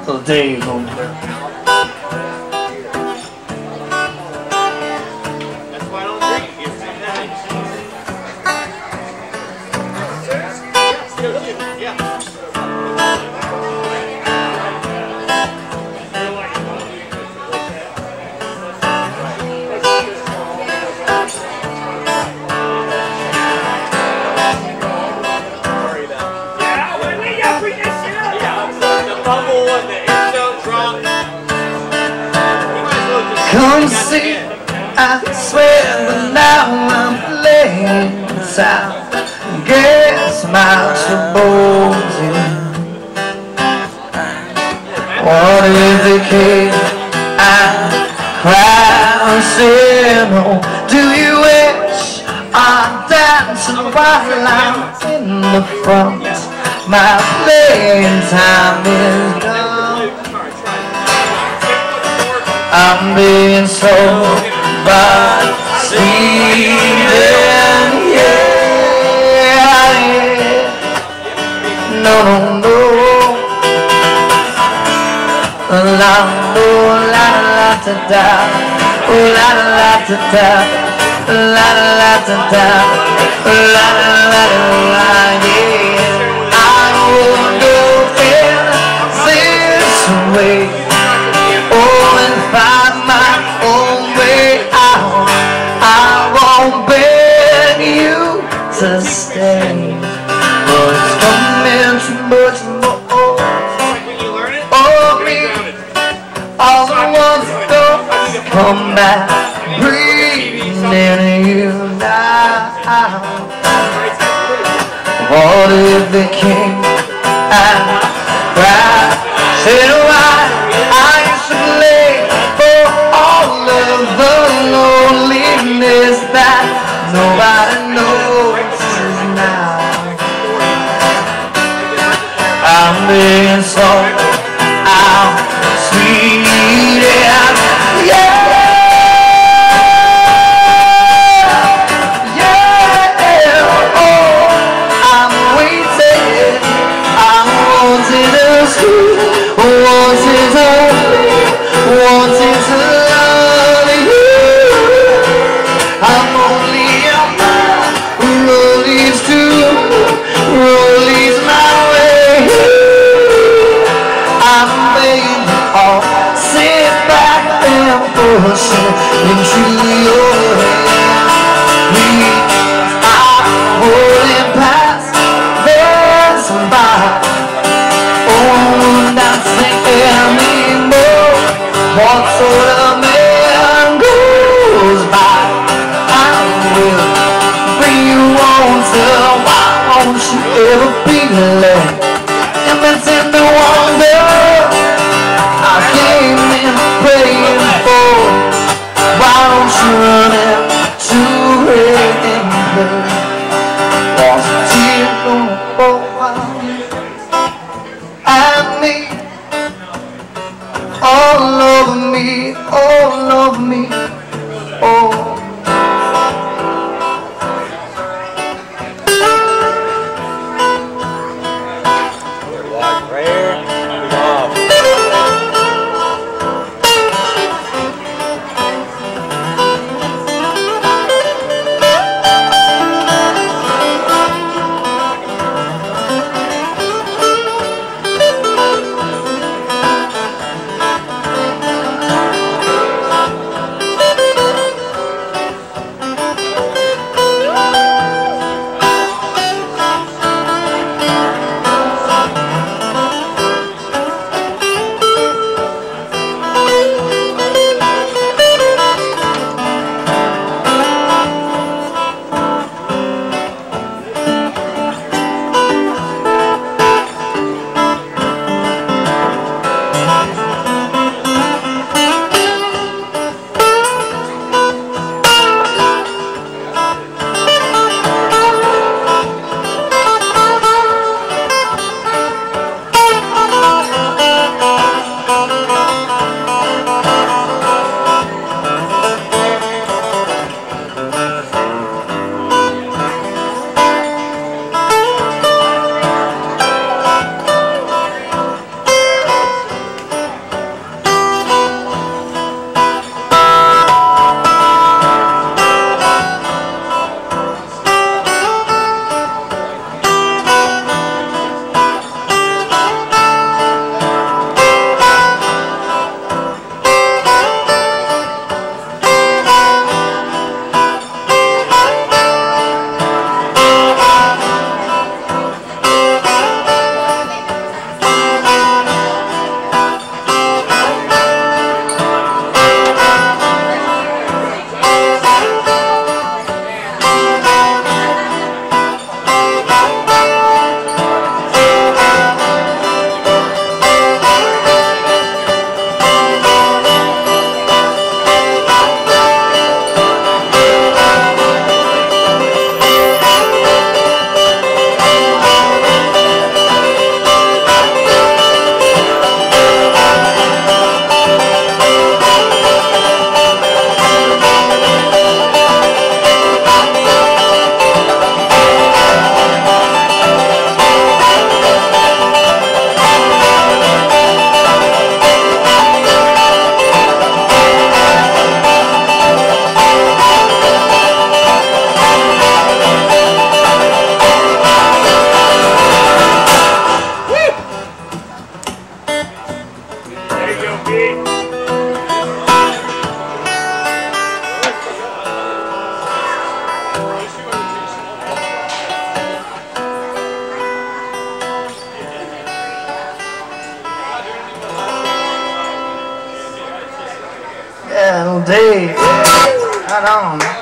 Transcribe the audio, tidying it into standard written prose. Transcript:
the day go. Come see, I swear, but now I'm laying out. Guess my troubles in. What is the case? I cry, say no. Do you wish I danced while I'm in the front? My playing time is done. I'm being sold by Sweden, yeah. No, no, no. La la la da da, la la da da, la la da da, la la la, yeah. I will go in this way. Find my own way out. I won't beg you to stay, but it's coming too much more of me. All I want to go is come back, breathing in you now. What if the king and bride said why I used to play for all of the loneliness that nobody notices now. I'm being sold out, sweet, yeah. Wanting to love you. I'm only a man who rollies my way. I'm begging all, sit back and push it into your hand. Please, I'm holding past, there's somebody. Oh, not saying anymore. What sort of man goes by? I will bring you on till why won't you ever be late? If it's in the wonder I came in praying for, why don't you run it to it and play? Was a tear gonna fall at me? All over me, all over me, oh. right on.